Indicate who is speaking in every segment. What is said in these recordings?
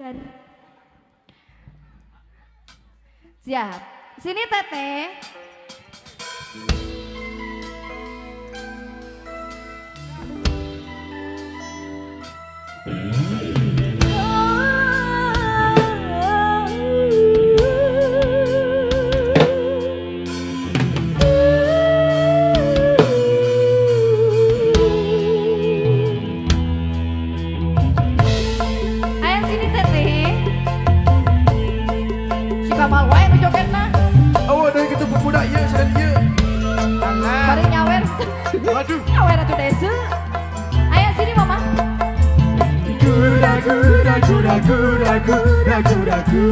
Speaker 1: benar. Siap. Sini Teteh.
Speaker 2: Kamal wae nu jogetna. Oh, dari gitu pemuda ieu saya ieu.
Speaker 1: Bari nyawer.
Speaker 2: Waduh.
Speaker 1: Nyawer atuh desa. Aya sini mama.
Speaker 2: Ragu ragu ragu ragu ragu ragu.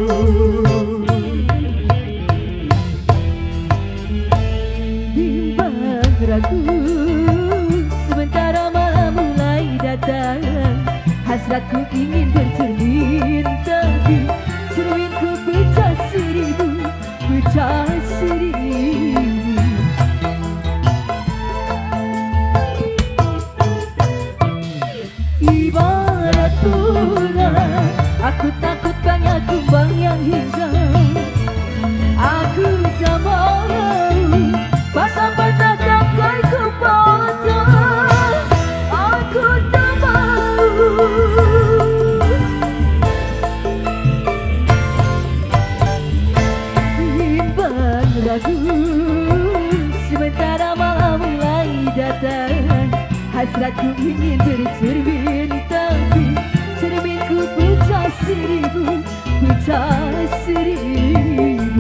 Speaker 3: Bimbang ragu sementara malam mulai datang. Hasratku ingin bercermin tapi cerminku pecah seribu, pecah seribu. Ibarat bunga, aku takut banyak kumbang yang hilang. Aku tak mau patah-patah tangkai ku potong. Aku tak mau. Bimbang ragu sementara malam mulai datang. Hasratku ingin bercermin tapi cerminku pecah seribu, pecah seribu.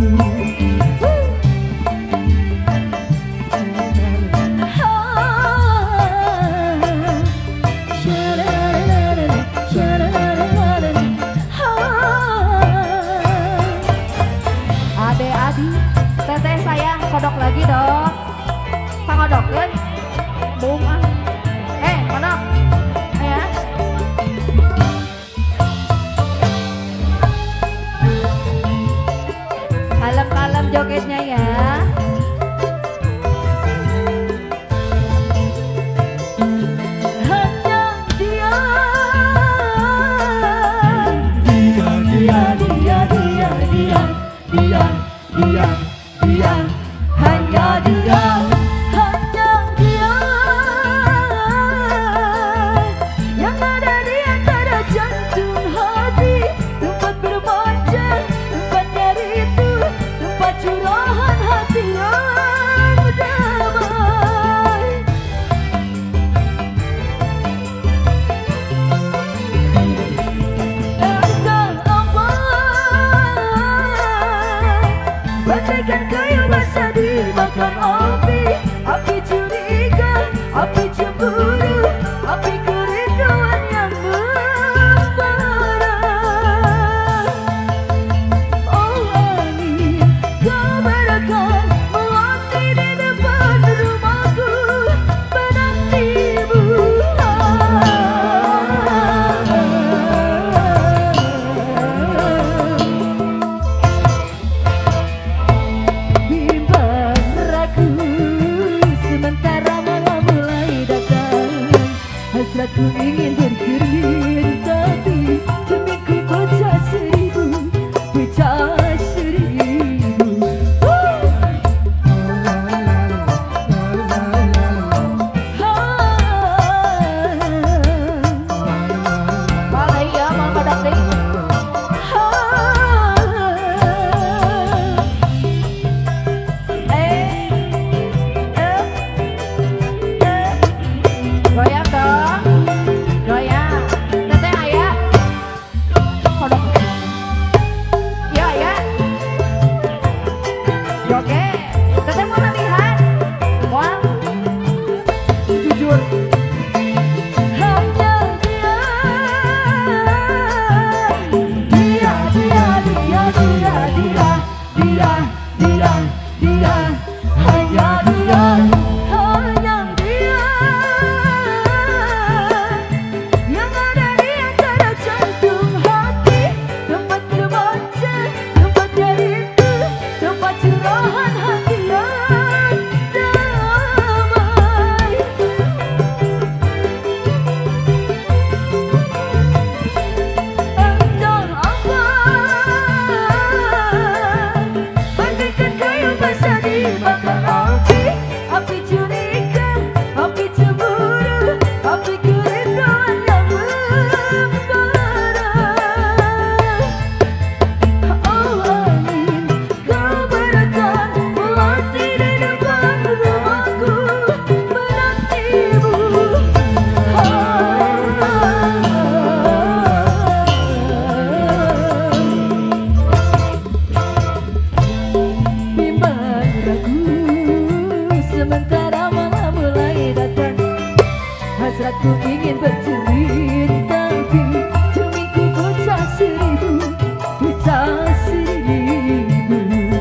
Speaker 1: Ade-adi, Teteh sayang kodok lagi dong. Pangodokeun. Bung ah. Kodok. Ya. Kalem-kalem jogetnya ya.
Speaker 3: Hanya dia, dia, dia, dia, dia, dia, dia, dia, dia, hanya dia, hanya dia yang ada di antara jantung hati, tempat bermanja, tempat nyari itu, tempat curahan hati. seribu, bisa seribu.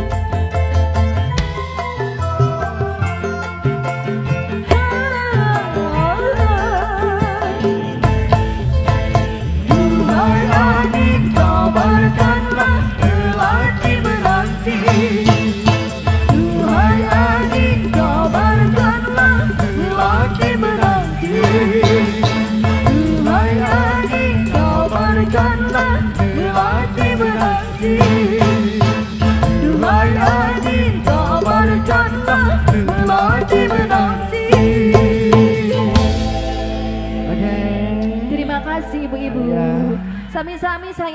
Speaker 3: Duhai angin, kabarkanlah melati menanti. Duhai angin, kabarkanlah melati menanti. Duhai angin, kabarkanlah melati menanti. Duhai angin, kabarkanlah melati menanti.
Speaker 1: Terima kasih ibu-ibu.
Speaker 2: Ya.
Speaker 1: Sami-sami saya